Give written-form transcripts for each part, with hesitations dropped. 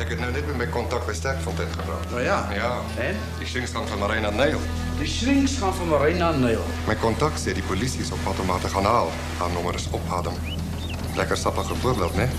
Ik heb nou net met mijn contact bij Sterkfontein gepraat. Nou ja. Ja. En? Die Schrinks gaan van Marijn naar Neil. Die Schrinks gaan van Marijn naar Neil. Mijn contact zei die politie is op pad om haar te gaan halen. Haar nummer is ophalen. Lekker sappige voorbeeld, nee?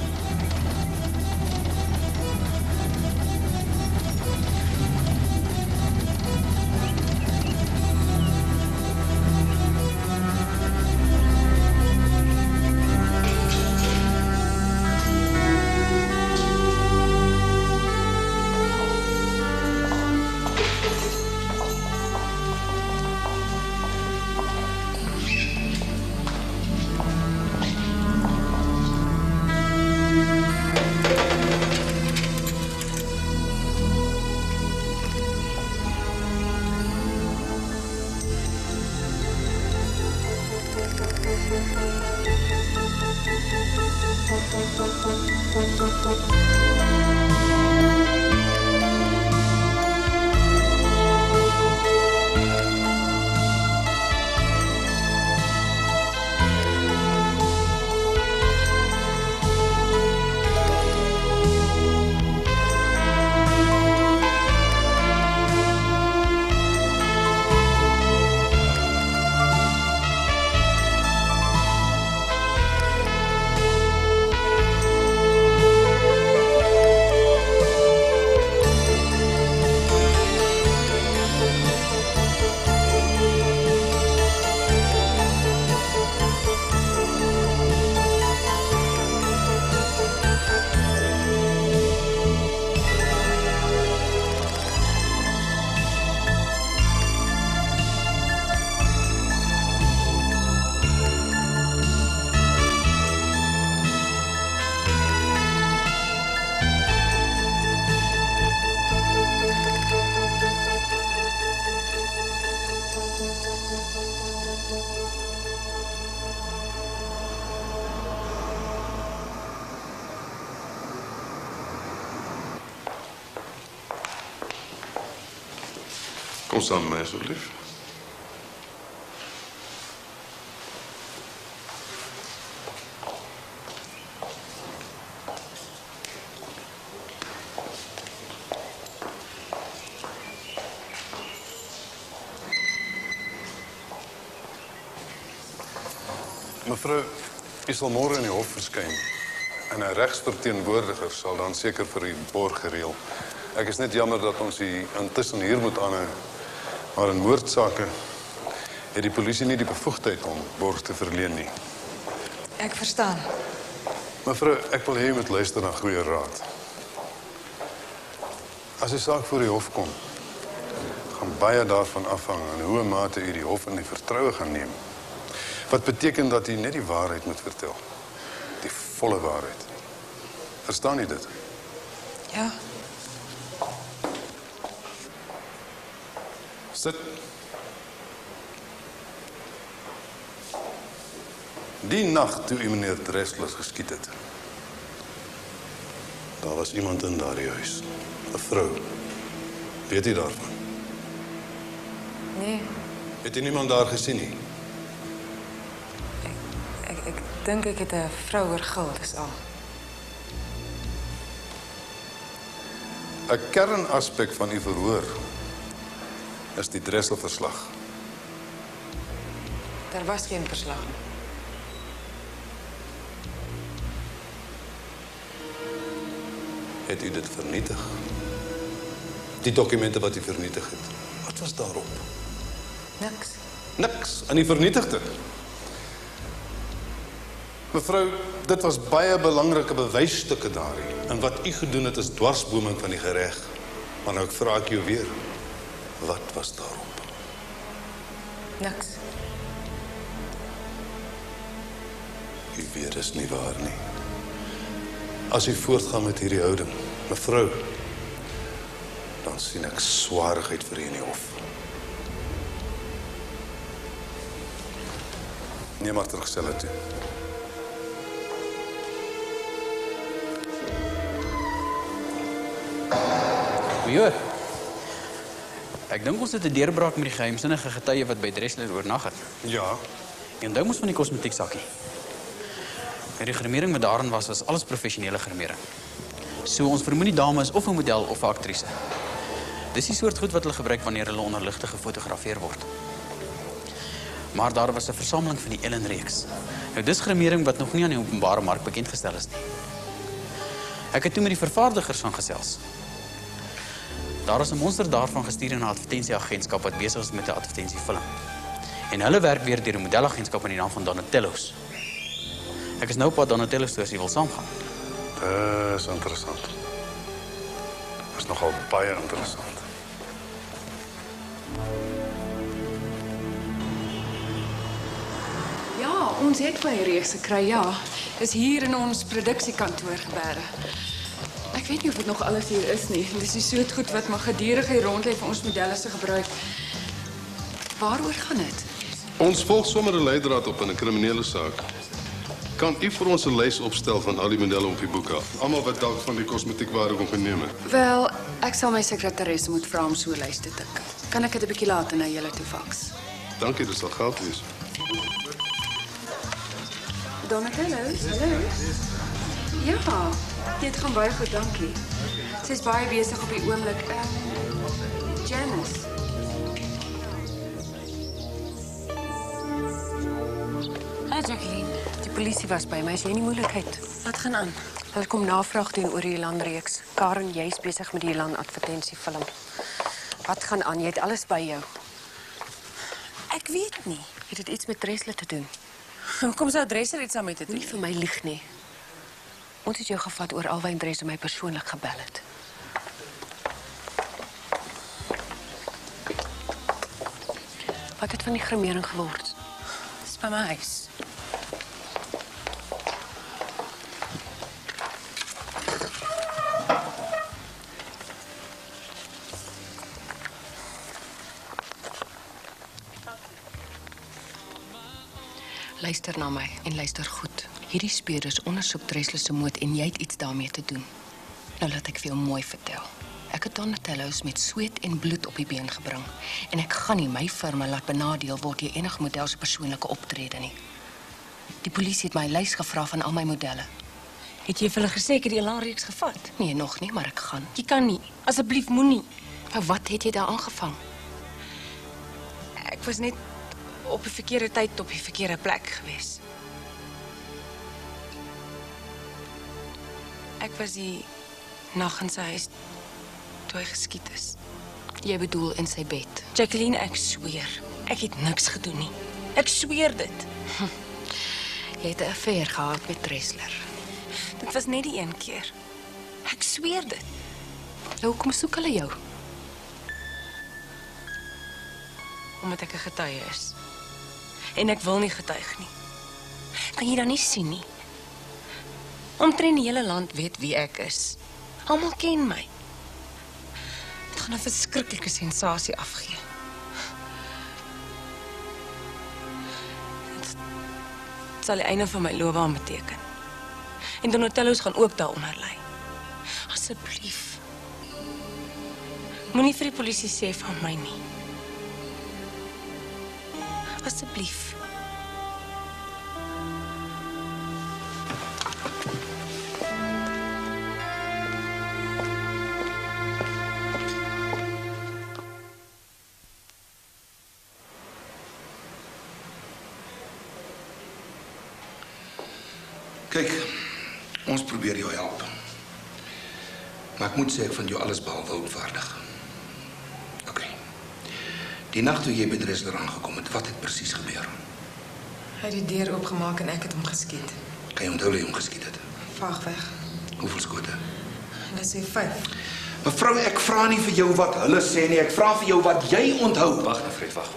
Kom samen met mij, alsjeblieft. Mevrouw, u sal môre in die hof verskyn. En 'n regsverteenwoordiger sal dan seker vir u borg gereël. Ek is net jammer dat ons u intussen hier moet aanhou. Maar in moordsake het die polisie nie die bevoegdheid om borg te verleen nie. Ek verstaan. Mevrou, ek wil hê u moet luister na goeie raad. As die saak voor die hof kom, gaan baie daarvan afhang in hoe mate u die hof in die vertroue gaan neem. Wat beteken dat u net die waarheid moet vertel. Die volle waarheid. Verstaan u dit? Ja. Sit. Die nag toe u meneer Dressler geskiet het, daar was iemand in daardie huis. 'n vrou. Weet u daarvan? Nee, Het u niemand daar gesien nie? ek dink ek het 'n vrou oorgil, dis al. 'n kernaspek van u verhoor is die Dressel-verslag. Daar was geen verslag nie. Het u dit vernietig? Die dokumente wat u vernietig het. Wat was daarop? Niks. Niks. En u vernietig dit. Mevrou, dit was baie belangrike bewysstukke daarin. En wat u gedoen het is dwarsboming van die gereg. Maar nou vra ek jou weer. Wat was daarop? Niks. U weet is nie waar nie. As u voortgaan met hierdie houding, mevrou, dan sien ek swaarigheid vir u in die hof. Neem maar terug selle toe. Major, ek dink ons het 'n deurbraak met die geheimsinnige getuie wat by Dressler oornag het. Ja. En onthou mos van die kosmetiek sakkie. Die gremering wat daarin was alles professionele gremering. So ons vermoed die dame is of 'n model of 'n aktrise. Dis die soort goed wat hulle gebruik wanneer hulle onder ligte gefotografeer word. Maar daar was 'n versameling van die Ellen-reeks. Nou dis grimering wat nog nie aan die openbare mark bekend gestel is nie. Ek het toe met die vervaardigers van gesels. Daar is 'n monster daarvan gestuur in 'n advertensieagentskap wat besig is met 'n advertensiefilm. En hulle werk weer deur 'n modelagentskap met die naam van Donatello's. Ek is nou op pad Donatello se storie wil saamgaan. Dis interessant. Dis nogal baie interessant. Ja, ons het my reeks gekry, ja. Dis hier in ons produksiekantoor gebeure. Ek weet nie of dit nog alles hier is nie. Dis die soort goed wat maar gedurig hier rond lê vir ons modelle se gebruik. Waaroor gaan dit? Ons volg sommer 'n leidraad op in 'n kriminele saak. Kan u vir ons 'n lys opstel van al die modelle op die boek af? Almal wat dalk van die kosmetiekware kon geneem het. Wel, ek sal my sekretaris moet vra om so 'n lys te tik. Kan ek dit 'n bietjie later na julle toe faks? Dankie, dit sal geld wees. Donatello, hallo. Ja, dit gaan baie goed, dankie. Sy's baie besig op die oomblik. Janice. Hallo Jacqueline, die polisie was by my. Is jy nie moeilikheid? Wat gaan aan? Hulle kom navraag doen oor die Elan-reeks. Karen, jy's besig met die Elan-advertensiefilm. Wat gaan aan? Jy het alles by jou. Ek weet nie. Het dit iets met Dressler te doen? Hoekom sou Dresser iets aan my te doen? Nie vir my lieg nie. Ons het jou gevat oor Alwyn Dressler my persoonlik gebel het. Wat het van die grimering geword? Dis by my huis. Luister na my en luister goed. Hierdie speurders ondersoek Dressler se moord en jy het iets daarmee te doen. Nou laat ek vir jou mooi vertel. Ek het Donatello's met sweet en bloed op die been gebring en ek gaan nie my firma laat benadeel word deur enige model se persoonlike optrede nie. Die polisie het my 'n lys gevra van al my modelle. Het jy vir hulle gesê ek het die Elan-reeks gevat? Nee, nog nie, maar ek gaan. Jy kan nie. Asseblief moenie. Maar wat het jy daar aangevang? Ek was net op die verkeerde tyd op die verkeerde plek gewees. Ek was die nag in sy huis toe hy geskiet is. Jy bedoel in sy bed. Jacqueline, ek sweer, ek het niks gedoen nie. Ek sweer dit. Jy het 'n affair gehad met Dressler. Dit was net die een keer. Ek sweer dit. Nou, hoekom soek hulle jou? Omdat ek 'n getuie is. En ek wil nie getuig nie. Kan jy dan nie sien nie? Omtrent die hele land weet wie ek is. Almal ken my. Dit gaan 'n verskriklike sensasie afgee. Dit sal die einde van my loopbaan beteken. En Donatello's gaan ook daaronder lê. Asseblief. Moenie vir die polisie sê van my nie. Asseblief. Kyk, ons probeer jou help. Maar ek moet sê ek vind jou alles behalwe oudvaardig. OK. Die nag toe jy by Dressler aangekom het, wat het presies gebeur? Hy het die deur oopgemaak en ek het hom geskiet. Kan jy onthou hoe jy hom geskiet het? Vaag weg. Hoeveel skote? Hulle sê 5. Mevrou, ek vra nie vir jou wat hulle sê nie, ek vra vir jou wat jy onthou. Wag, Fred, wag.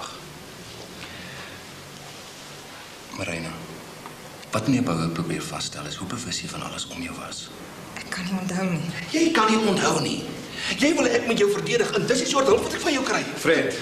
Marina, wat meneer Bouwer probeer vasstel is hoe bewus jy van alles om jou was. Ek kan nie onthou nie. Jy kan nie onthou nie. Jy wil ek met jou verdedig en dis die soort hulp wat ek van jou kry. Fred.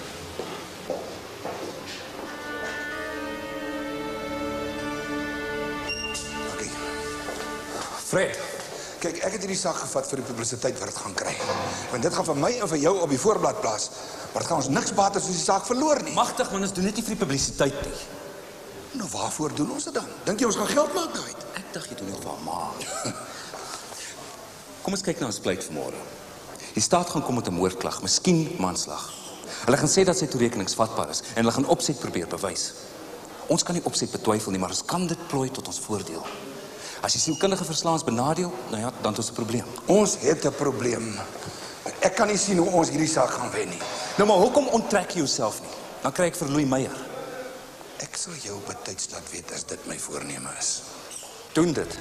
OK. Fred. Kyk, ek het hierdie saak gevat vir die publisiteit wat dit gaan kry. Want dit gaan vir my en vir jou op die voorblad plaas. Maar dit gaan ons niks baat as ons die saak verloor nie. Magtig man, ons doen net nie vir die publisiteit nie. Nou waarvoor doen ons dit dan? Dink jy ons gaan geld maak uit? Ek dink jy doen dit vir ma. Kom ons kyk na ons pleit vanmôre. Die staat gaan kom met 'n moordklag, miskien manslag. Hulle gaan sê dat sy toerekenings vatbaar is en hulle gaan opset probeer bewys. Ons kan nie opset betwyfel nie, maar ons kan dit plooi tot ons voordeel. As die sielkundige verslaans benadeel, nou ja, dan het ons 'n probleem. Ons het 'n probleem. Ek kan nie sien hoe ons hierdie saak gaan wen nie. Nou maar hoekom onttrek jy jouself nie? Dan kry ek vir Louis Meyer. Ek sal jou betyds laat weet as dit my voorneme is. Doen dit.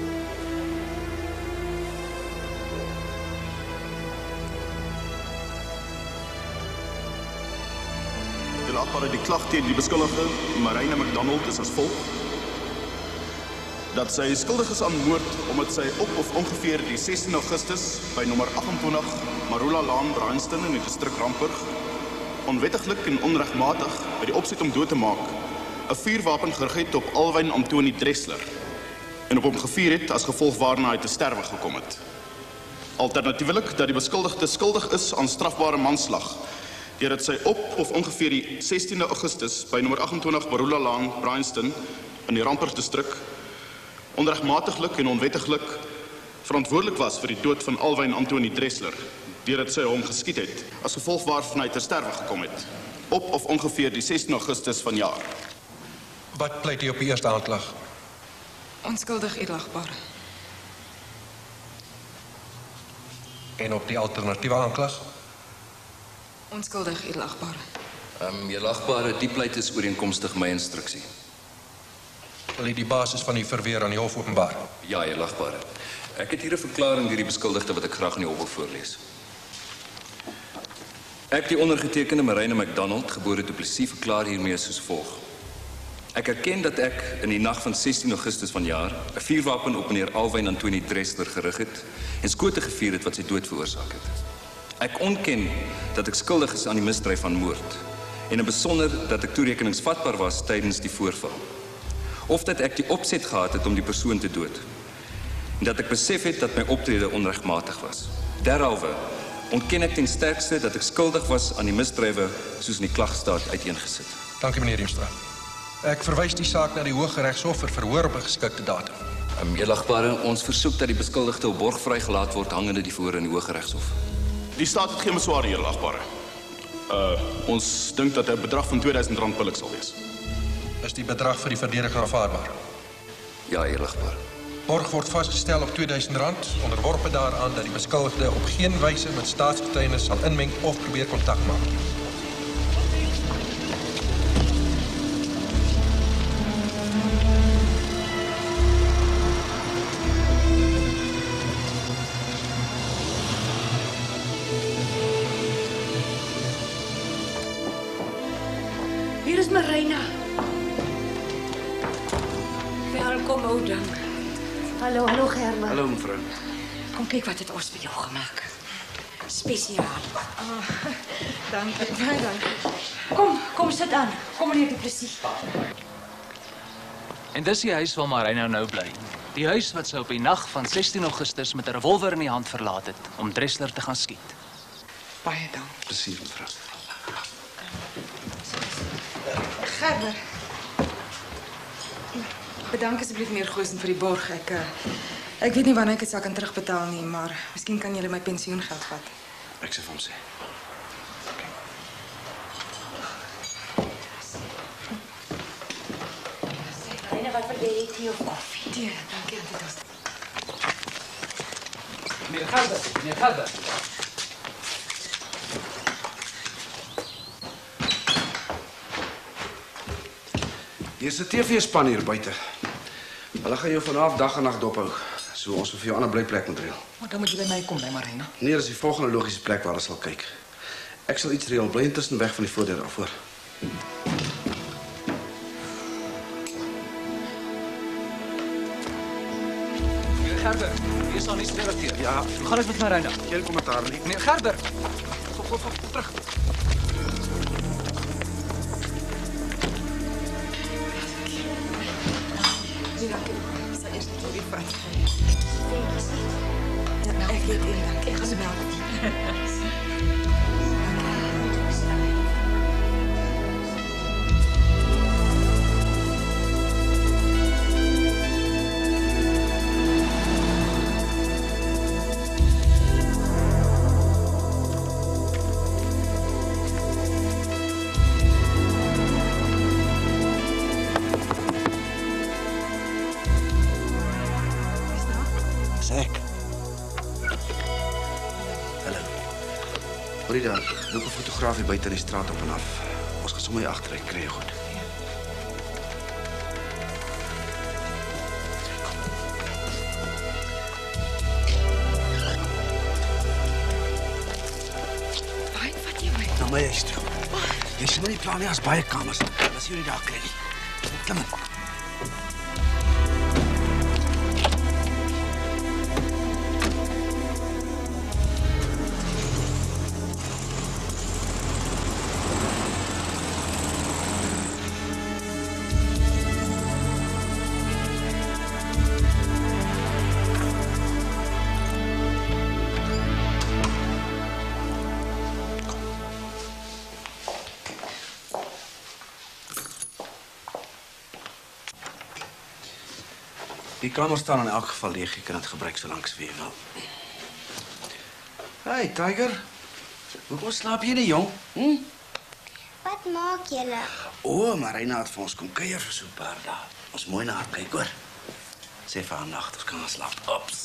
Die laatbare die klag teen die beskuldigde, Marina McDonald, is as volg. Dat sy skuldig is aan moord omdat sy op of ongeveer die 16 Augustus by nommer 28 Marula Laan, Bryanston in die distrik Rampurg onwettiglik en onregmatig by die opset om dood te maak 'n vuurwapen gerig het op Alwyn Antoni Dressler en op hom gevuur het as gevolg waarna hy te sterwe gekom het. Alternatiefelik dat die beskuldigde skuldig is aan strafbare manslag deurdat sy op of ongeveer die 16 Augustus by nommer 28 Marula Laan, Bryanston in die Rampurg distrik onregmatiglik en onwettiglik verantwoordelik was vir die dood van Alwyn Antoni Dressler, deurdat sy hom geskiet het, as gevolg waarvan hy ter sterwe gekom het, op of ongeveer die 16 Augustus vanjaar. Wat pleit u op die eerste aanklag? Onskuldig edelagbare. En op die alternatiewe aanklag? Onskuldig edelagbare. Edelagbare, die pleit is ooreenkomstig my instruksie. Wil u die basis van die verweer aan die hof openbaar? Ja, edelagbare. Ek het hier 'n verklaring deur die beskuldigde wat ek graag aan die hof wil voorlees. Ek, die ondergetekende Marina McDonald, gebore Du Plessis, verklaar hiermee soos volg. Ek erken dat ek in die nag van 16 Augustus vanjaar 'n vuurwapen op meneer Alwyn Antoni Dressler gerig het en skote gevuur het wat sy dood veroorsaak het. Ek ontken dat ek skuldig is aan die misdryf van moord en in besonder dat ek toerekeningsvatbaar was tydens die voorval. Of dat ek die opset gehad het om die persoon te dood. En dat ek besef het dat my optrede onregmatig was. Derhalwe ontken ek ten sterkste dat ek skuldig was aan die misdrywe soos in die klagstaat uiteengesit. Dankie meneer Riemstra. Ek verwys die saak na die Hooggeregshof vir verhoor op 'n geskikte datum. Edelagbare, ons versoek dat die beskuldigde op borg vrygelaat word hangende die verhoor in die Hooggeregshof. Die staat het geen beswaar hier, edelagbare. Ons dink dat 'n bedrag van R2000 billik sal wees. Is die bedrag vir die verdediger aanvaarbaar? Ja, edelagbare. Borg word vasgestel op R2000, onderworpe daaraan dat die beskuldigde op geen wyse met staatsgetuienis sal inmeng of probeer kontak maak. Hier is Marina. Welkom, ou ding. Hallo Germa. Hallo mevrou. Kom kyk wat het ons vir jou gemaak. Spesiaal. Dankie, baie dankie. Kom sit aan. Kom meneer Du Plessis. En dis die huis waar Marina nou bly. Die huis wat sy op die nag van 16 Augustus met 'n revolver in die hand verlaat het om Dressler te gaan skiet. Baie dankie. Plesier, mevrou. Gerber. Bedank asseblief meneer Goosen vir die borg. Ek weet nie wanneer ek dit sal kan terugbetaal nie, maar miskien kan julle my pensioengeld vat. Ek sê vir hom sê. Marina, wat wil jy tee of koffie? Tee, dankie Antitas. Meneer Gerber. Hier's 'n TV-span hier buite. Hulle gaan jou vanaf dag en nag dophou. So ons vir jou 'n ander blyplek moet reël. Maar dan moet jy by my kom, hè, Marina. Nee, dis die volgende logiese plek waar ons sal kyk. Ek sal iets reël, bly intussen weg van die voordeur af, hoor. Meneer Gerber, hier is al nie spesifiek. Ja, Hoe gaan dit met Marina? geen kommentaar nie. Meneer Gerber. Kom terug. Ja, ek weet nie, dankie. Ek gaan se melk. Frida, loop 'n fotograaf hier buite in die straat op en af. Ons gaan sommer hier agter kry jy goed. Waarheen vat jy my? Na my huis toe. Jy sien maar die plan nie as baie kamers. As jy nie daar kry nie. Klim in. Die kamer staan in elk geval leeg. Jy kan dit gebruik solank as jy wil. Hey, Tiger. Hoekom slaap jy nie, jong? Wat maak julle? O, Marina het vir ons kom kuier vir so 'n paar dae. Ons mooi na haar kyk, hoor. Sê vir haar nag, ons kan gaan slaap. Ops.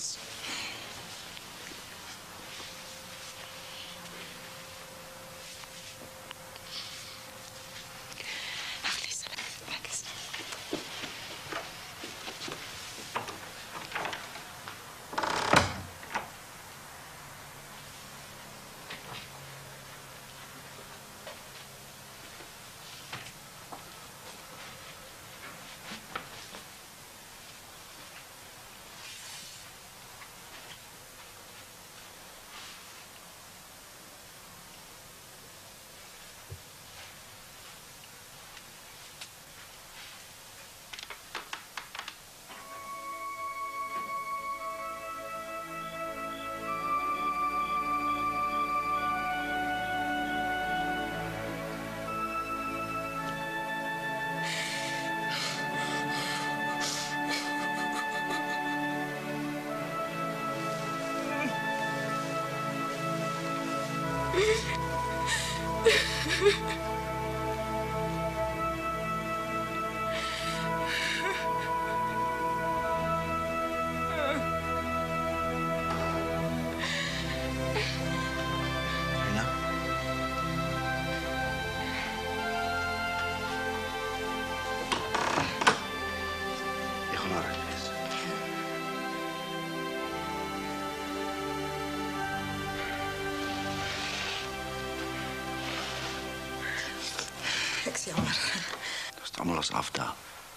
Ek's jammer. Dis almal as afdaal.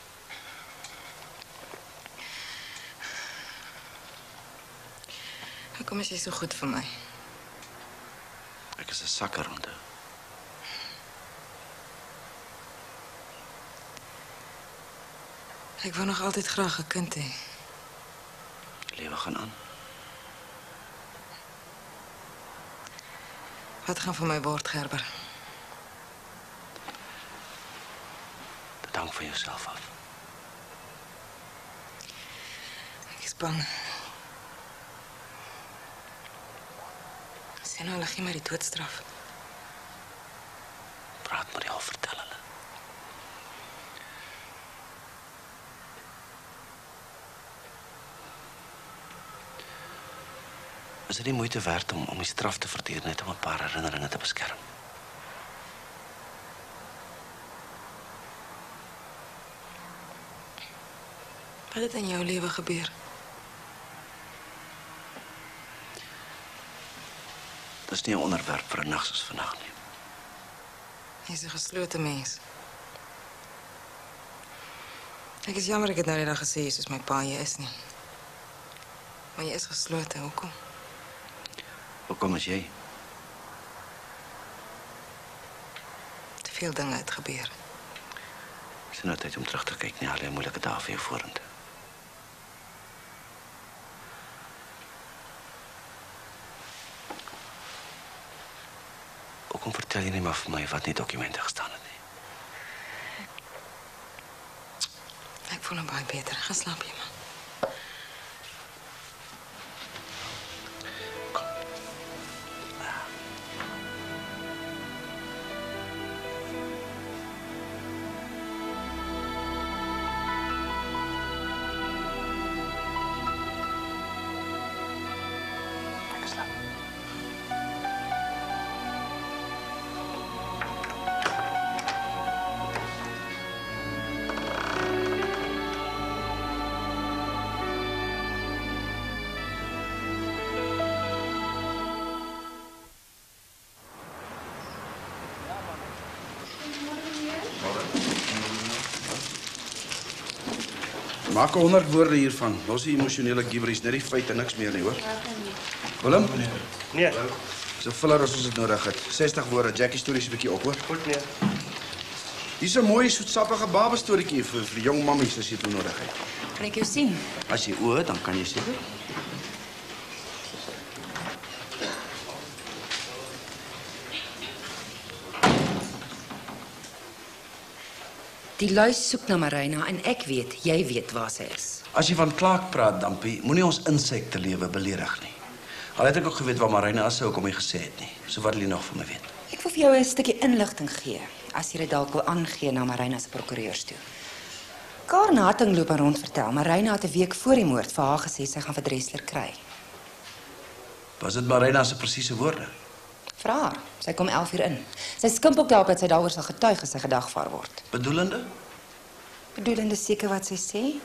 Hoekom is jy so goed vir my? Ek is 'n sakker, onthou. Ek wou nog altyd graag 'n kind hê. Lewe gaan aan. Wat gaan van my word, Gerber? Dit hang van jouself af. Ek is bang. Sê nou, hulle gee my die doodstraf. Praat met die al, vertel hulle. Is dit nie moeite werd om die straf te verduur net om 'n paar herinneringe te beskerm? Wat het in jou lewe gebeur? Dis nie 'n onderwerp vir 'n nag soos vandag nie. Jy's 'n geslote mens. Ek is jammer ek het nou net al gesê soos my pa jy is nie. Maar jy is geslote, hoekom? Hoekom is jy? Te veel dinge het gebeur. Dis nou tyd om terug te kyk na al die moeilike dae vir jou vorentoe. Hoekom vertel jy nie maar vir my wat nie dokumente gestaan het nie? Ek voel nou baie beter. Gaan slaap jy, man. Maak 100 woorde hiervan. Los die emosionele gibberies, net die feite, niks meer nie, hoor. Willem? Nee. So vuller as ons dit nodig het. 60 woorde, Jackie stories 'n bietjie op, hoor. Goed, nee. Hier's 'n mooi soetsappige babastorieetjie vir jong mammies as jy dit nodig het. Kan ek jou sien? As jy oor, dan kan jy seker. Die luis soek na Marina en ek weet, jy weet waar sy is. As jy van klaak praat, Dampie, moenie ons insektelewe beledig nie. Al het ek ook geweet waar Marina is, sou ek hom nie gesê het nie. So wat wil jy nog van my weet? Ek wil vir jou 'n stukkie inligting gee, as jy dit dalk wil aangee na Marina se prokureurs toe. Karen Hatting loop rond vertel, Marina het 'n week voor die moord vir haar gesê sy gaan vir Dressler kry. Was dit Marina se presiese woorde? Vra haar, sy kom 11 uur in. Sy skimp ook daarop dat sy daaroor sal getuig as sy gedagvaar word. Bedoelende? Bedoelende seker wat sy sê?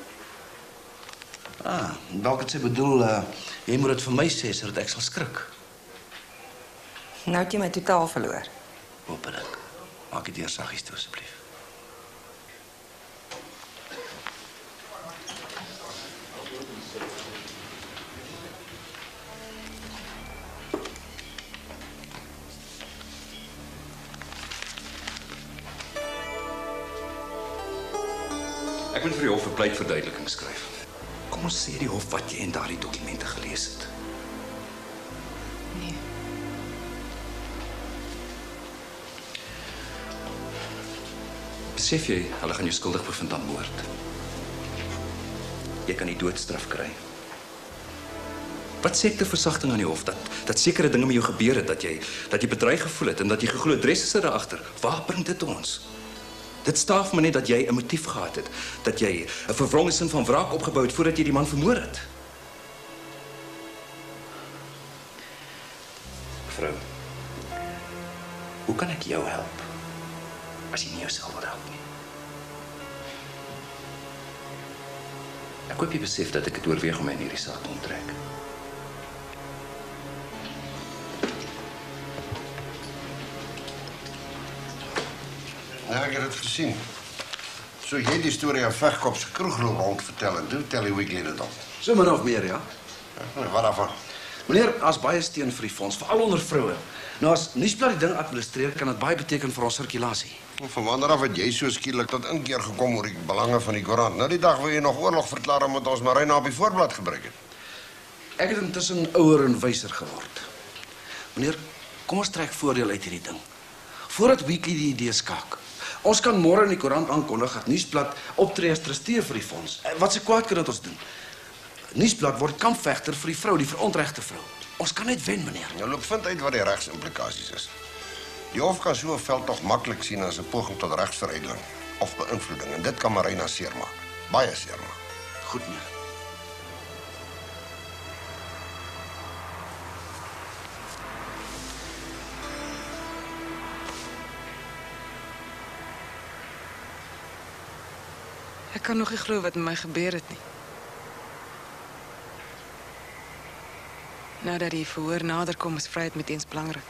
Dalk het sy bedoel, jy moet dit vir my sê, sodat ek sal skrik. Nou het jy my totaal verloor. Hopelik. Maak dit eers saggies toe, asseblief. Ek moet vir die hof 'n pleitverduideliking skryf. Kom ons sê die hof wat jy in daardie dokumente gelees het. Nee. Besef jy, hulle gaan jou skuldig bevind aan moord. Jy kan die doodstraf kry. Wat sê ek ter versagting aan die hof dat sekere dinge met jou gebeur het, dat jy bedreig gevoel het en dat jy geglo het Dressler sit daar agter. Waar bring dit ons? Dit staaf my net dat jy 'n motief gehad het, dat jy 'n verwronge sin van wraak opgebou het voordat jy die man vermoor het. Vrou, hoe kan ek jou help as jy nie jouself wil help nie? Ek hoop jy besef dat ek het oorweeg om my in hierdie saak te onttrek. Ja, ek het dit gesien. So jy die storie aan Vegkop se kroegloop rond vertel en toe tel die Weekly dit op. So min of meer, ja. Wat daarvan? Meneer, as baie steun vir die fonds, veral onder vroue. Nou as Nuusblad die ding administreer, kan dit baie beteken vir ons sirkulasie. Van wanneer af het jy so skielik tot inkeer gekom oor die belange van die koerant? Nou die dag wil jy nog oorlog verklaar omdat ons Marina op die voorblad gebruik het. Ek het intussen ouer en wyser geword. Meneer, kom ons trek voordeel uit hierdie ding. Voordat Weekly die idee skaak. Ons kan môre in die koerant aankondig dat Nuusblad optree as trustee vir die fonds. Wat se kwaad kan dit ons doen? Nuusblad word kampvegter vir die vrou, die verontregte vrou. Ons kan net wen, meneer. Nou loop vind uit wat die regsimplikasies is. Die hof kan so 'n veldtog maklik sien as 'n poging tot regsveruideling of beïnvloeding en dit kan Marina seermaak. Baie seermaak. Goed, meneer. Ek kan nog nie glo wat met my gebeur het nie. Nou dat die verhoor nader kom, is vryheid met eens belangrik.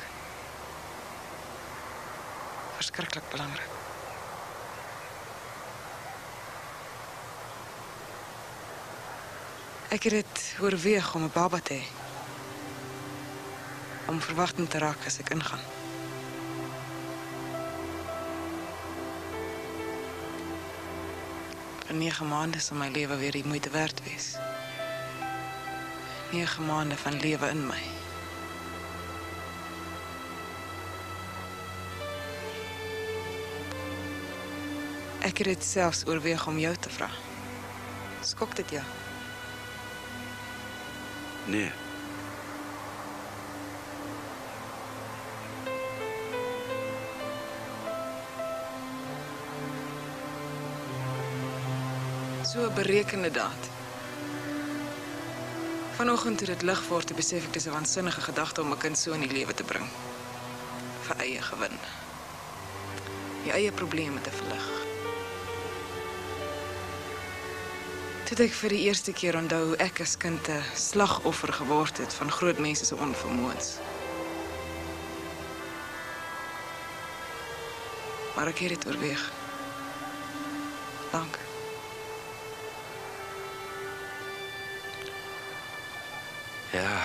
Verskriklik belangrik. Ek het dit oorweeg om 'n baba te hê. Om verwagtend te raak as ek ingaan. Vir 9 maande sal my lewe weer die moeite werd wees. 9 maande van lewe in my. Ek het dit selfs oorweeg om jou te vra. Skok dit jou? Nee. So 'n berekende daad. Vanoggend toe dit lig word, te besef ek dis 'n waansinnige gedagte om 'n kind so in die lewe te bring. Vir eie gewin. Die eie probleme te verlig. Toe ek vir die eerste keer onthou hoe ek as kind 'n slagoffer geword het van groot mense se onvermoëns. Maar ek het dit oorweeg. Dank. Ja.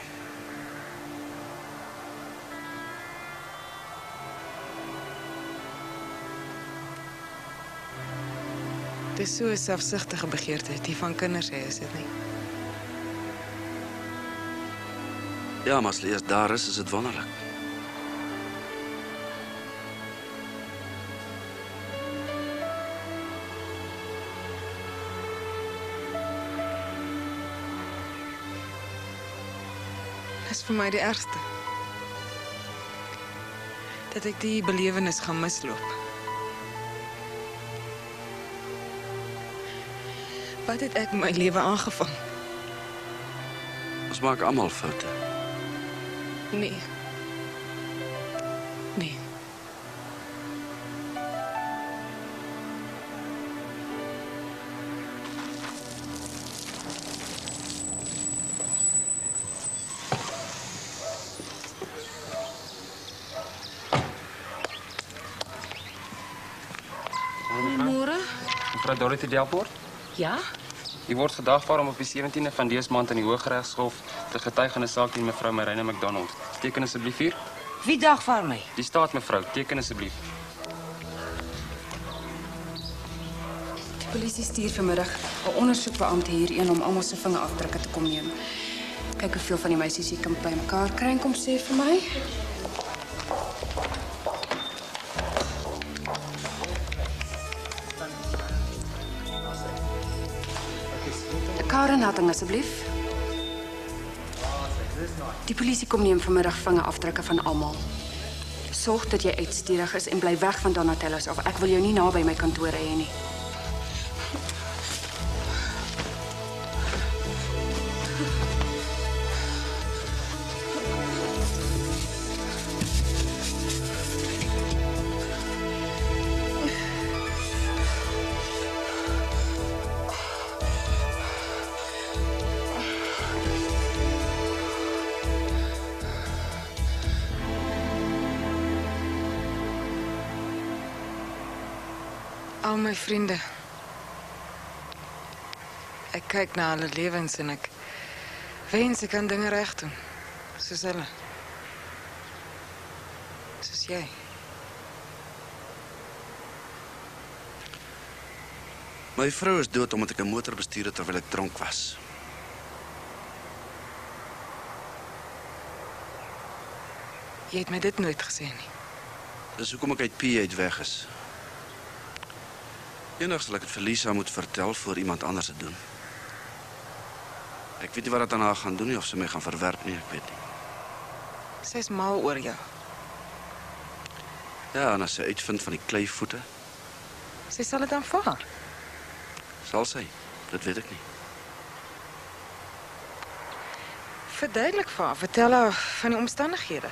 Dit is so 'n selfsugtige begeerte, die van kinders hê, is dit nie? Ja, maar as hulle eers daar is dit wonderlik. Dit is vir my die ergste. Dat ek die belewenis gaan misloop. Wat het ek my lewe aangevang? Ons maak almal foute. Nee. Nee. Goeiemôre. Mevrou Dorothy Delport? Ja? U word gedagvaar om op die 17de van dese maand in die Hooggeregshof te getuig in 'n saak teen mevrou Marina McDonald. Teken asseblief hier. Wie dagvaar my? Die staat mevrou, teken asseblief. Die polisie stuur vanmiddag 'n ondersoekbeampte hierheen om almal se vingerafdrukke te kom neem. Kyk hoeveel van die meisies hier kan bymekaar kry en kom sê vir my. Karenhatting asseblief. Die polisie kom neem vanmiddag vingerafdrukke van almal. Sorg dat jy uitstuurig is en bly weg van Donatello's af. Ek wil jou nie naby my kantoor hê nie. Al my vriende. Ek kyk na hulle lewens en ek wens ek kan dinge reg doen. Soos hulle. Soos jy. My vrou is dood omdat ek 'n motor bestuur het terwyl ek dronk was. Jy het my dit nooit gesê nie. Dis hoekom ek uit P uit weg is. Eendag sal ek dit vir Lisa moet vertel voor iemand anders dit doen. Ek weet nie wat dit aan haar gaan doen nie of sy my gaan verwerp nie, ek weet nie. Sy is mal oor jou. Ja, en as sy uitvind van die kleivoete, Sy sal dit aanvaar. sal sy. Dit weet ek nie. Verduidelik vir haar, vertel haar van die omstandighede.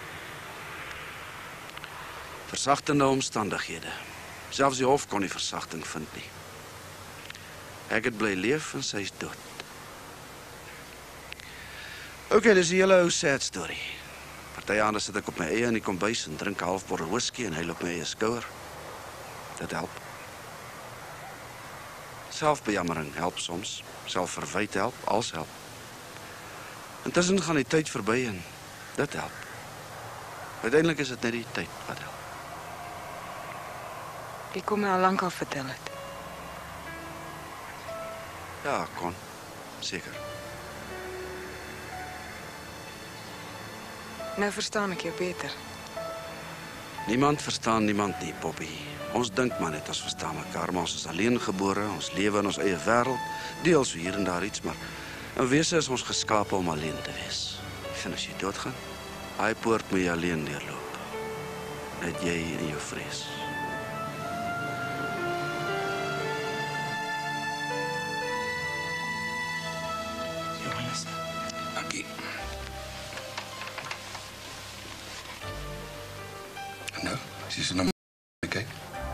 Versagtende omstandighede. Selfs die hof kon nie versagting vind nie. Ek het bly leef en sy is dood. Okay, dis 'n hele ou sad story. Party aande sit ek op my eie in die kombuis en drink 'n half bottel whisky en hy op my eie skouer. Dit help. Selfbejammering help soms. Selfverwyte help, alles help. Intussen gaan die tyd verby en dit help. Uiteindelik is dit net die tyd wat help. Jy kom my al lank al vertel het. Ja, kon. Seker. Nou verstaan ek jou beter. Niemand verstaan niemand nie, Poppy. Ons dink maar net ons verstaan mekaar, maar ons is alleen gebore, ons lewe in ons eie wêreld, deels hier en daar iets, maar in wese is ons geskape om alleen te wees. En as jy doodgaan, daai poort moet jy alleen deurloop. Net jy en jou vrees. Johannes, dankie. Nou, as jy so na my kyk.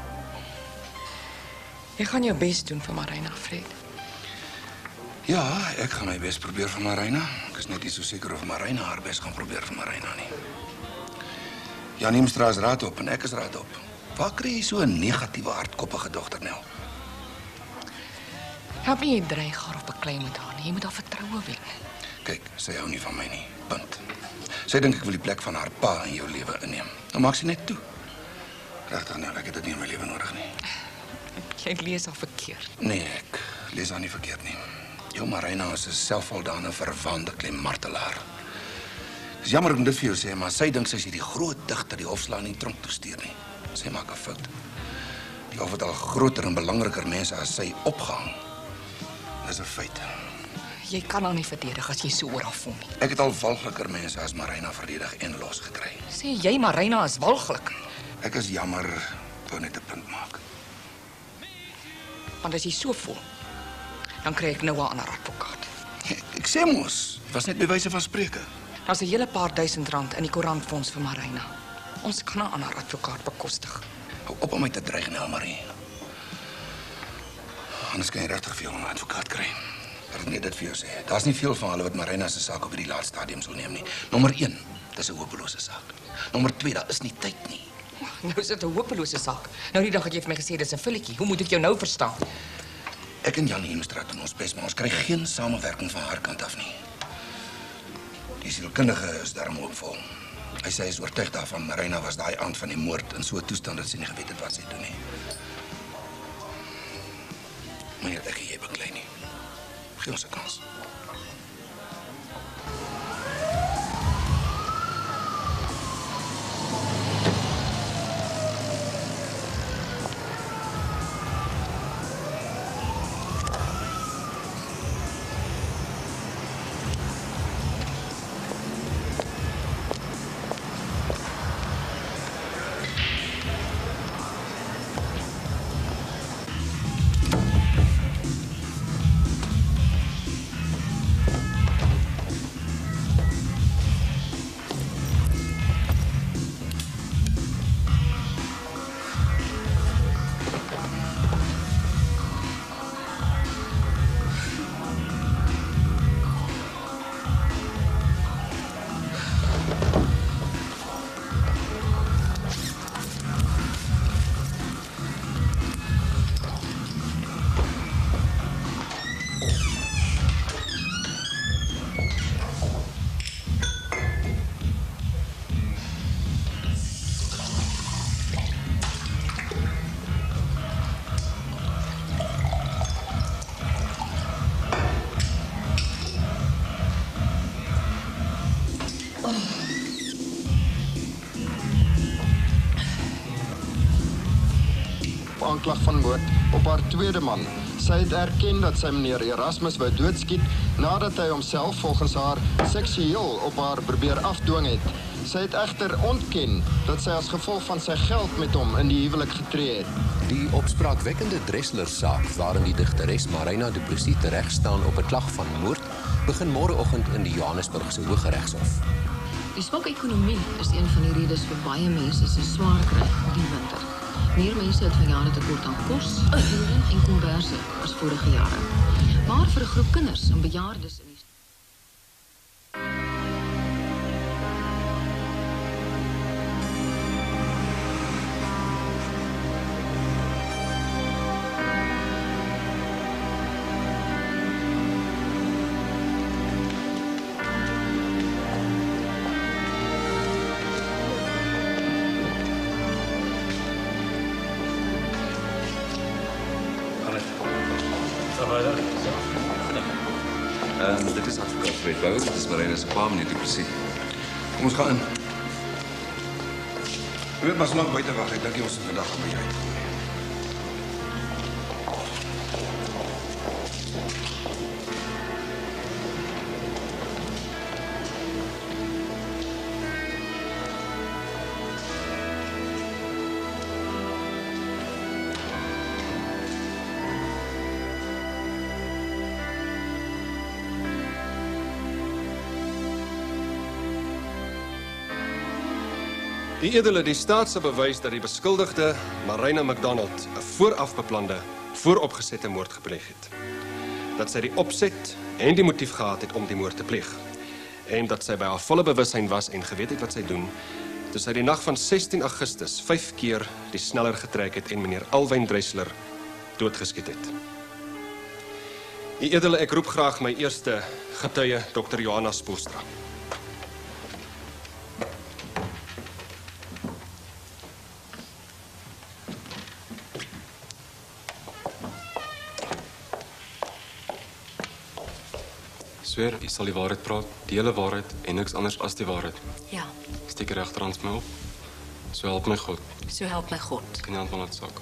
Jy gaan jou bes doen vir Marina, Fred. Ja, ek gaan my bes probeer vir Marina. Ek is net nie so seker of Marina haar bes gaan probeer vir Marina nie. Jan Heemstra is raad op en ek is raad op. Waar kry jy so 'n negatiewe, hardkoppige dogter, Nel? Help nie jy dreig haar of beklei met haar nie. Jy moet haar vertroue wen. Kyk, sy hou nie van my nie. Punt. Sy dink ek wil die plek van haar pa in jou lewe inneem. Nou maak sy net toe. Regtig nou, ek het dit nie in my lewe nodig nie. Jy lees haar verkeerd. Nee, ek lees haar nie verkeerd nie. Jou Marina is 'n selfvoldane verwaande klemmartelaar. Dis jammer om dit vir jou sê, maar sy dink sy is hierdie groot digter die hofslaan nie tronk toe stuur nie. Sy maak 'n fout. Die hof het al groter en belangriker mense as sy opgehang. Dis 'n feit. Jy kan haar nie verdedig as jy so oor haar voel nie. Ek het al walgliker mense as Marina verdedig en losgekry. Sê jy Marina is walglik? Ek is jammer, wou net 'n punt maak. Want as jy so voel, dan kry ek nou 'n ander advokaat. Ek sê mos, dit was net by wyse van spreke. Daar's 'n hele paar R1000 in die koerantfonds vir Marina. Ons kan 'n ander advokaat bekostig. Hou op om my te dreig, Nelmarie. Anders kan jy regtig veel 'n advokaat kry. Laat ek net dit vir jou sê. Daar's nie veel van hulle wat Marina se saak op hierdie laaste stadium sal neem nie. Nommer 1, dis 'n hopelose saak. Nommer 2, daar is nie tyd nie. Nou is dit 'n hopelose saak. Nou die dag het jy vir my gesê dis 'n filletjie. Hoe moet ek jou nou verstaan? Ek en Jan Heemstra doen ons bes, maar ons kry geen samewerking van haar kant af nie. Die sielkundige is daarom hoopvol. Hy sê hy is oortuig daarvan Marina was daai aand van die moord in so 'n toestand dat sy nie geweet het wat sy doen nie. Maar ek en jy beklei nie. Gee ons 'n kans. Aanklag van moord op haar tweede man. Sy het erken dat sy meneer Erasmus wou doodskiet nadat hy homself volgens haar seksueel op haar probeer afdwing het. Sy het egter ontken dat sy as gevolg van sy geld met hom in die huwelik getree het. Die opspraakwekkende Dressler-saak waarin die digteres Marina Du Plessis terecht staan op 'n klag van moord, begin môreoggend in die Johannesburgse Hooggeregshof. Die swak ekonomie is een van die redes vir baie mense se swaar kry die winter. Meer mense het vanjaar 'n tekort aan kos, voeding en komberse as vorige jare. Maar vir 'n groep kinders en bejaardes in die Dit is advocaat Fred Bouwer, dit is Marina se pa, meneer Du Plessis. Kom ons gaan in. Jy weet maar so lank buite wag, ek dink jy ons vandag gaan by jou uitkom. Die edele, die staat sal bewys dat die beskuldigde, Marina McDonald, 'n vooraf beplande, vooropgesette moord gepleeg het. Dat sy die opset en die motief gehad het om die moord te pleeg. En dat sy by haar volle bewussyn was en geweet het wat sy doen, toe sy die nag van 16 Augustus 5 keer die sneller getrek het en meneer Alwyn Dressler doodgeskiet het. U edele, ek roep graag my eerste getuie, Dr. Johanna Spoelstra. Sweer, u sal die waarheid praat, die hele waarheid en niks anders as die waarheid. Ja, Steek die regterhand my op. So help my God. so help my God. Kan jy hand van het sak?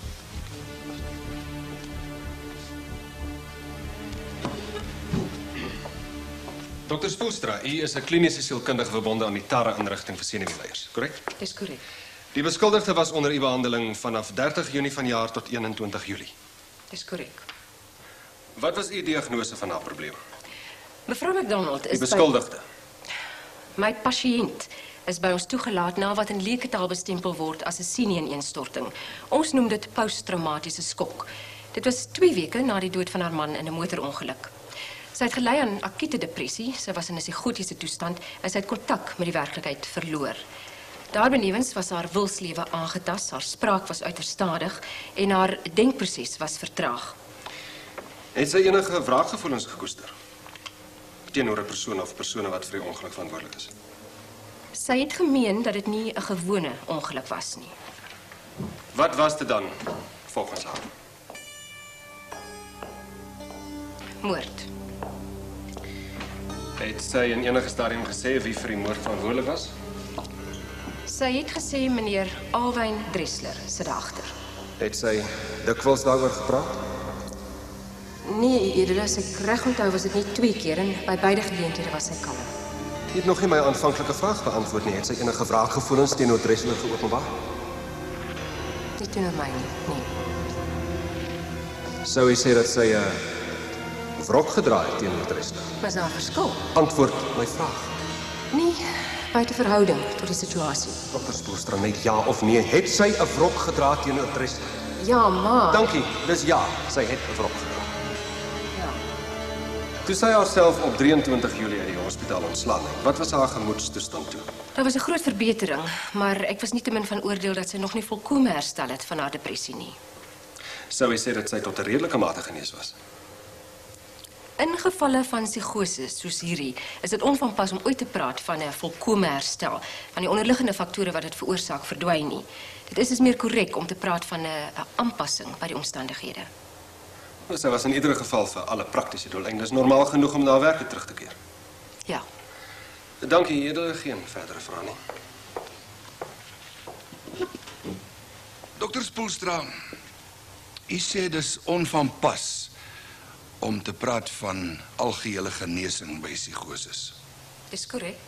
Dr. Spoelstra, u is 'n kliniese sielkundige verbonde aan die Tarre inrigting vir senuweeleiers, korrek? Dis korrek. Die beskuldigde was onder u behandeling vanaf 30 Junie vanjaar tot 21 Julie. Dis korrek. Wat was u diagnose van haar probleem? Mevrou McDonald Die is beskuldigde. My pasiënt is by ons toegelaat na wat in leeketaal bestempel word as 'n senuweeinstorting. Ons noem dit posttraumatiese skok. Dit was 2 weke na die dood van haar man in 'n motorongeluk. Sy het gely aan akute depressie, sy was in 'n psigotiese toestand en sy het kontak met die werklikheid verloor. Daarbenewens was haar wilslewe aangetast, haar spraak was uiters stadig en haar denkproses was vertraag. Het sy enige wraakgevoelens gekoester teenoor 'n persoon of persone wat vir die ongeluk verantwoordelik is? Sy het gemeen dat dit nie 'n gewone ongeluk was nie. Wat was dit dan volgens haar? Moord. Het sy in enige stadium gesê wie vir die moord verantwoordelik was? Sy het gesê meneer Alwyn Dressler sit agter. Het sy dikwels daaroor gepraat? Nee, eerder as ek reg onthou was dit nie 2 keer en by beide geleenthede was sy kalm. Jy het nog nie my aanvanklike vraag beantwoord nie. Het sy enige wraakgevoelens teenoor Dressler geopenbaar? Nie teenoor my nie, nee. Sou jy sê dat sy 'n wrok gedra het teenoor Dressler? Was daar 'n verskil? Antwoord my vraag. Nee, buite verhouding tot die situasie. Dr. Spoelstra, net ja of nee. Het sy 'n wrok gedra teenoor Dressler? Ja, maar... Dankie, dis ja. Sy het 'n wrok gedra. Ja. Toe sy haarself op 23 Julie uit die hospitaal ontslaan het, wat was haar gemoedstoestand toe? Daar was 'n groot verbetering, maar ek was nietemin van oordeel dat sy nog nie volkome herstel het van haar depressie nie. Sou jy sê dat sy tot 'n redelike mate genees was? In gevalle van psigose soos hierdie, is dit onvanpas om ooit te praat van 'n volkome herstel, want die onderliggende faktore wat dit veroorsaak verdwyn nie. Dit is dus meer korrek om te praat van 'n aanpassing by die omstandighede. Sy was in ieder geval vir alle praktiese doeleindes normaal genoeg om na haar werk terug te keer. Ja. Dankie, edele, geen verdere vrae nie. Dr. Spoelstra, u sê dis onvanpas om te praat van algehele genesing by psigoses. Dis korrek.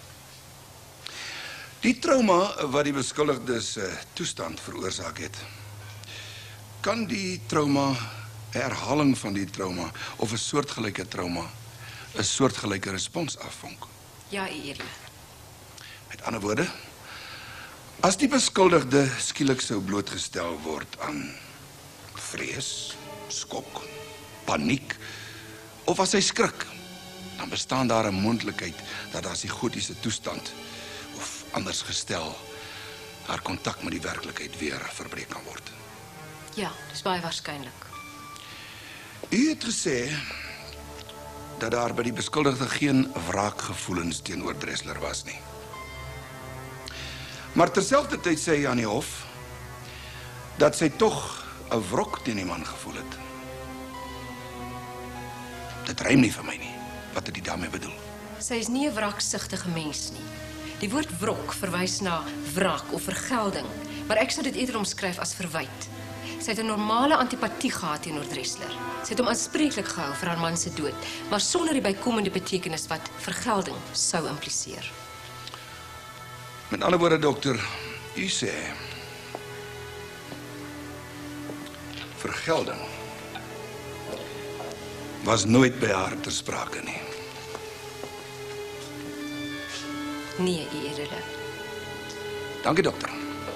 Die trauma wat die beskuldigde se toestand veroorsaak het, kan die trauma, 'n herhaling van die trauma of 'n soortgelyke trauma, 'n soortgelyke respons afvonk? Ja, u edele. Met ander woorde, as die beskuldigde skielik sou blootgestel word aan vrees, skok, paniek, of as hy skrik, dan bestaan daar 'n moontlikheid dat daar psigotiese toestand, of anders gestel, haar kontak met die werklikheid weer verbreek kan word. Ja, dis baie waarskynlik. U het gesê dat daar by die beskuldigde geen wraakgevoelens teenoor Dressler was nie. Maar terselfdertyd sê hy aan die hof dat sy tog 'n wrok teen die man gevoel het. Dit rym nie vir my nie. Wat het hy daarmee bedoel? Sy is nie 'n wraaksugtige mens nie. Die woord wrok verwys na wraak of vergelding, maar ek sou dit eerder omskryf as verwyt. Sy het 'n normale antipatie gehad teenoor Dressler. Sy het hom aanspreeklik gehou vir haar man se dood, maar sonder die bykomende betekenis wat vergelding sou impliseer. Met ander woorde, dokter, u sê vergelding was nooit by haar ter sprake nie. Nee, u edele. Dankie, dokter.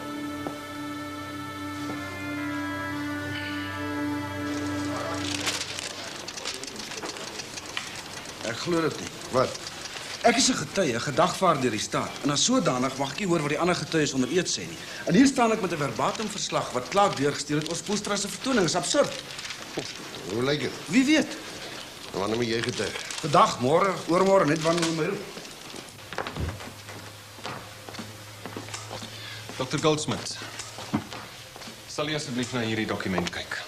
Ek glo dit nie. Wat? Ek is 'n getuie, gedagvaar deur die staat. En as sodanig mag ek nie hoor wat die ander getuies onder eed sê nie. En hier staan ek met 'n verbatim verslag wat klaar deurgestuur het oor Spoelstra se vertoning. Dis absurd. Hoe lyk dit? Wie weet? Wanneer moet jy getuig? Vandag, môre, oormôre, net wanneer jy my roep. Dr. Goldsmith, sal jy asseblief na hierdie dokument kyk?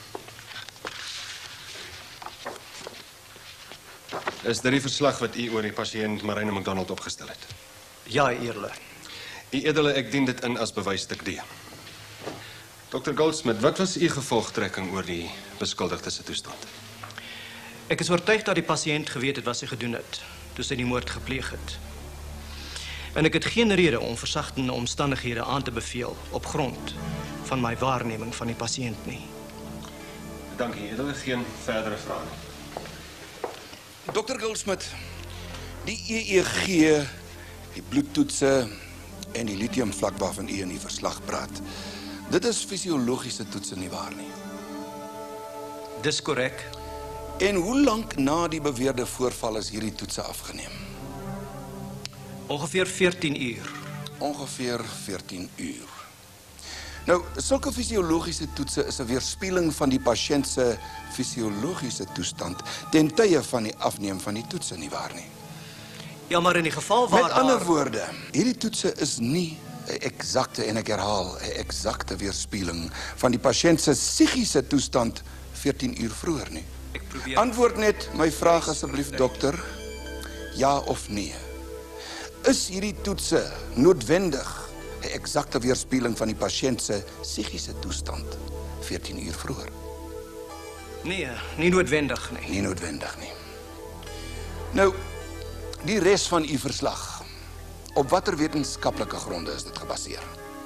Is dit die verslag wat u oor die pasiënt Marina McDonald opgestel het? Ja, Edele. U Edele, ek dien dit in as bewysstuk D. Dr. Goldsmith, wat was u gevolgtrekking oor die beskuldigde se toestand? Ek is oortuig dat die pasiënt geweet het wat sy gedoen het toe sy die moord gepleeg het. En ek het geen rede om versagtende omstandighede aan te beveel op grond van my waarneming van die pasiënt nie. Dankie, Edele, geen verdere vrae nie. Dr. Goldsmith, die EEG, die bloedtoetse en die lithiumvlak waarvan u in die verslag praat, dit is fisiologiese toetse nie waar nie. Dis korrek. En hoe lank na die beweerde voorval is hierdie toetse afgeneem? Ongeveer 14 uur. Ongeveer 14 uur. Nou, sulke fisiologiese toetse is 'n weerspieëling van die pasiënt se fisiologiese toestand ten tye van die afneem van die toetse nie waar nie. Ja, maar in die geval waar met ander woorde, hierdie toetse is nie 'n eksakte, en ek herhaal, 'n eksakte weerspieëling van die pasiënt se psigiese toestand 14 uur vroeër nie. Antwoord net my vraag asseblief, dokter. Ja of nee? Is hierdie toetse noodwendig 'n eksakte weerspieëling van die pasiënt se psigiese toestand 14 uur vroeër? Nee, nie noodwendig nie. Nie noodwendig nie. Nou, die res van u verslag, op watter wetenskaplike gronde is dit gebaseer?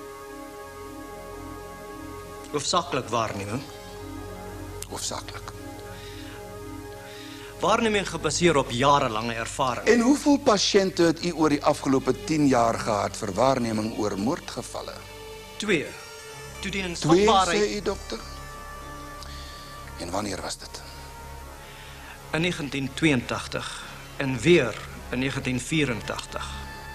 Hoofsaaklik waarneming. Hoofsaaklik. Waarneming gebaseer op jarelange ervaring. En hoeveel pasiënte het u oor die afgelope 10 jaar gehad vir waarneming oor moordgevalle? 2. Toe die 2, instapbaarheid... sê u, dokter? En wanneer was dit? In 1982 en weer in 1984.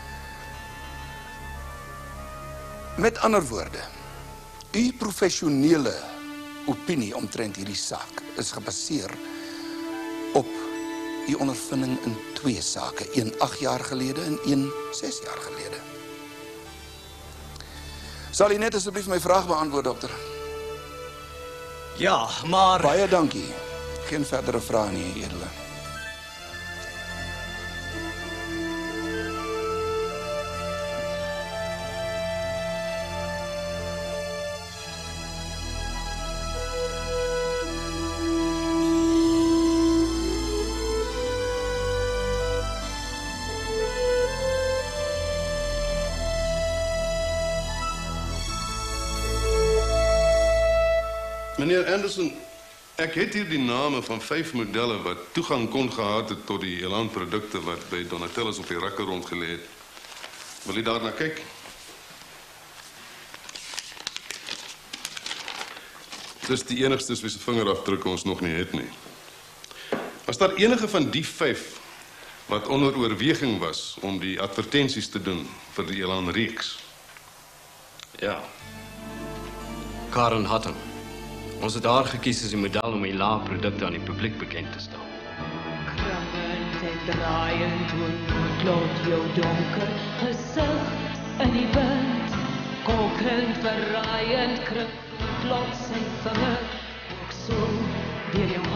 Met ander woorde, u professionele opinie omtrent hierdie saak is gebaseer op u ondervinding in 2 sake, een 8 jaar gelede en een 6 jaar gelede. Sal u net asseblief my vraag beantwoord, dokter? Ja, maar... Baie dankie. Geen verdere vrae nie, Edele. Meneer Anderson, ek het hier die name van 5 modelle wat toegang kon gehad het tot die elandprodukte wat by Donatello's op die rakke rondgelê het. Wil jy daarna kyk? Dis die enigstes wie se vingerafdrukke ons nog nie het nie. As daar enige van die 5 wat onder oorweging was om die advertensies te doen vir die elandreeks? Ja. Karen Hutton. Ons het haar gekies as die model om die laagprodukte aan die publiek bekend te stel. Krabbend en draaiend klot jou donker gesig in die wind. Kokend, verraaiend, klot sy vinger ook so deur jou